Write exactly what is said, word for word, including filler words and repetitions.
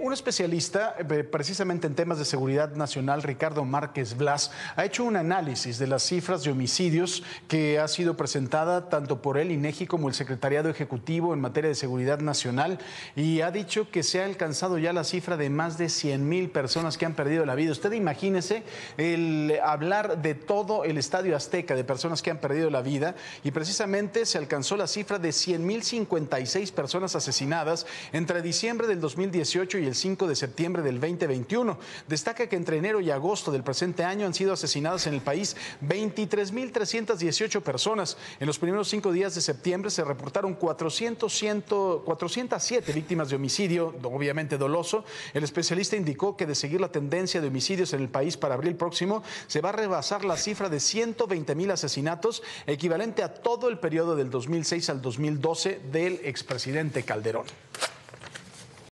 un especialista eh, precisamente en temas de seguridad nacional, Ricardo Márquez Blas, ha hecho un análisis de las cifras de homicidios que ha sido presentada tanto por el INEGI como el Secretariado Ejecutivo en materia de seguridad nacional y ha dicho que se ha alcanzado ya la cifra de más de cien mil personas que han perdido la vida. Usted imagínese el hablar de todo el Estadio Azteca, de personas que han perdido la vida, y precisamente se alcanzó la cifra de cien mil cincuenta y seis personas asesinadas entre diciembre del dos mil dieciocho y el cinco de septiembre del dos mil veintiuno. Destaca que entre enero y agosto del presente año han sido asesinadas en el país veintitrés mil trescientas dieciocho personas. En los primeros cinco días de septiembre se reportaron cuatrocientas siete víctimas de homicidio, obviamente doloso. El especialista indicó que de seguir la tendencia de homicidios en el país para abril próximo, se va a rebasar la cifra de ciento veinte mil asesinatos, equivalente a todo el periodo del dos mil seis al dos mil doce del expresidente Calderón.